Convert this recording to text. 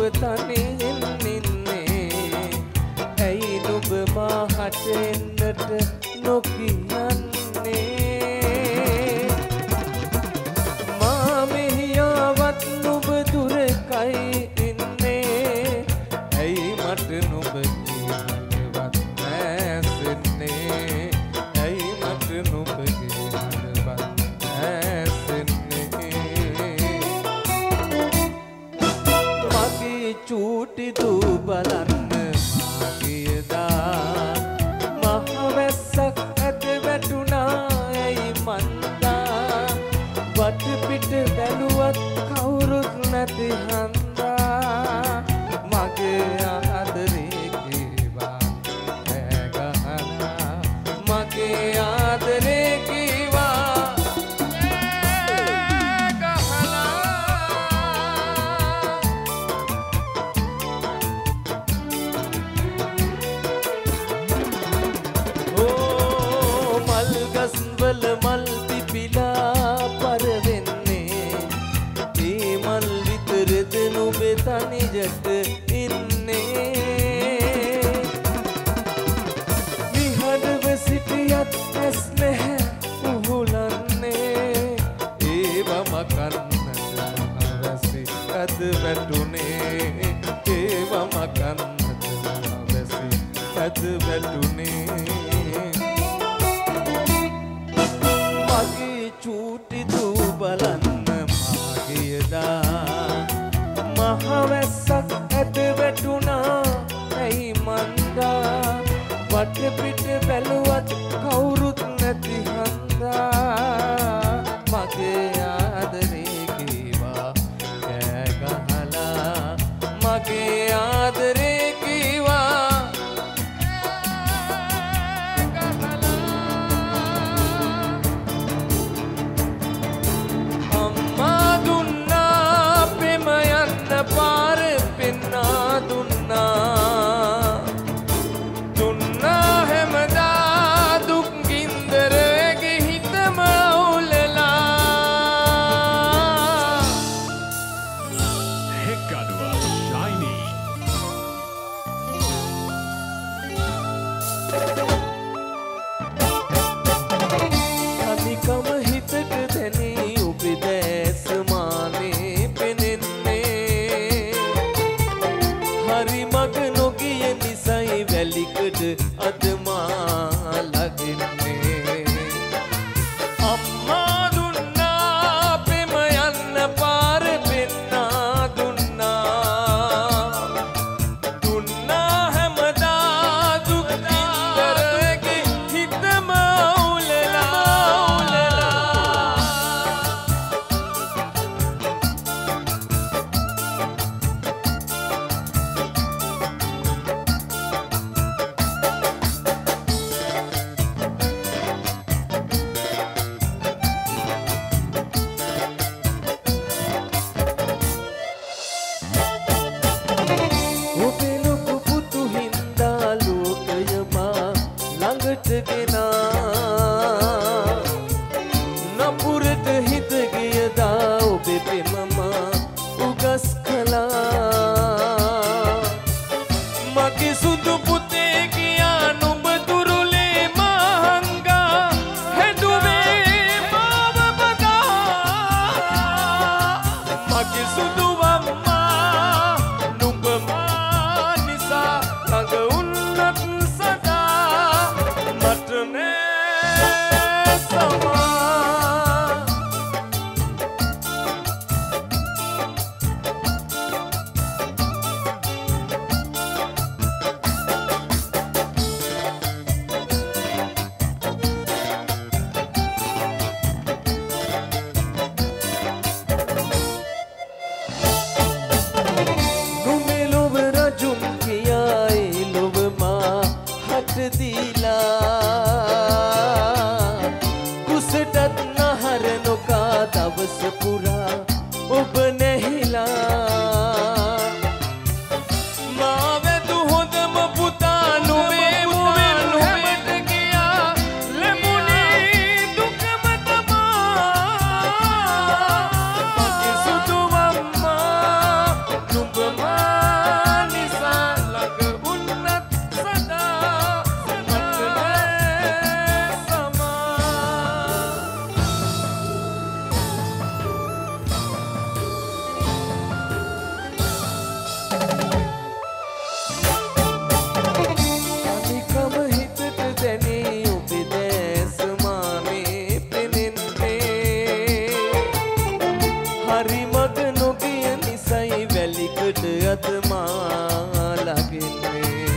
තනියෙන් ඉන්නේ ඇයි නුඹ මාහට එන්නට නොකියන්නේ මා මෙහි ආවත් නුඹ දුරකයි ඉන්නේ ඇයි මට නුඹ කියනවත් නැසෙන්නේ ඇයි මට නුඹ කියනවත් චූටි දූ බලන්න මාගියදා මහවැස්සක් ඇද වැටුණා ඇයි මන්දා වටපිට බැලුවත් කවුරුත් නැති හන්දා මගේ ආදරේ කීවා ඈ ගහලා මගේ ආදරේ කීවා වල මල් පිපිලා පරවෙන්නේ ඒ මල් විතරද නුඹේ තනියට ඉන්නේ විහඩව සිටියත් ඇස් නැහැ උහුලන්නේ ඒවම කන්නට අවැසි ඇද වැටුනේ ඒවම කන්නට අවැසි ඇද වැටුනේ චූටි දූ බලන්න මාගියදා මහවැස්සක් ඇද වැටුණා ඇයි මන්දා වටපිට බැලුවත් කවුරුත් නැති හන්දා මගේ ආදරේ කීවා කෑ ගහලා මගේ ආදරේ කීවා පාර පෙන්නා දුන්නා හැමදා දුක් ගින්දරගේ හිතම අවුලලා හෙක්කඩුව ශයිනී කනිකම හිතට දැනී ඔබේ දැස මානේ හරි මග නොගිය නිසයි වැලිකඩ අද මා ලගින්නේ අම්මා දුන්නා පෙම යන්න පාර පෙන්නා දුන්නා හැමදා දුක් ගින්දරගේ හිතම නපුරට හිත ගියදා ඔබේ පෙමම උගස් කළා මගේ සුදු පුතේ කියා නුඹ දුරුලේ මහංගා හැදුවේ මාව බදා මගේ සුදු අම්මා නුඹ මා නිසා ළඟ උන්නත් සදා මට මා ළඟින් වේ